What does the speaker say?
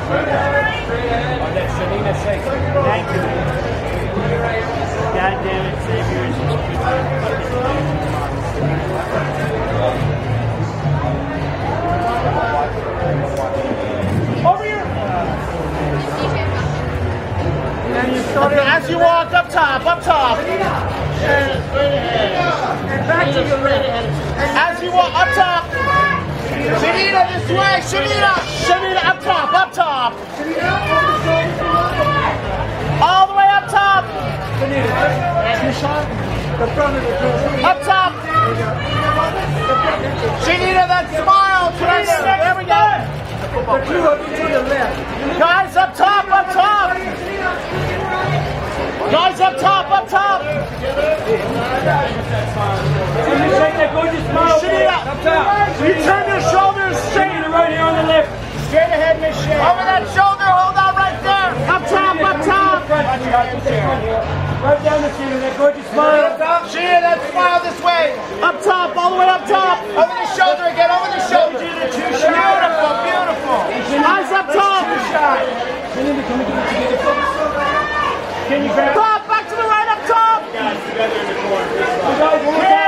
that's Shanina Shaik. Thank you. God damn it, Xavier is just over here. And you start as you walk up top. And straight ahead. And back to your right ahead. As you walk up top. Shanina, this way, Shanina, up top. All the way up top. The front of the person. Up top. Shanina, that smile. There we go. The two of you to the left. Guys, up top. Guys, up top. Shanina, you turn your shoulders straight. Right here on the left. Straight ahead, Miss Shaik. Over that shoulder, hold on right there. Up top. Right down the chin, that gorgeous smile. Shanina, that smile this way. Up top, all the way up top. Over the shoulder again, over the shoulder. Beautiful. Eyes up top. Can you grab? Top, back to the right, up top. Guys, together in the corner.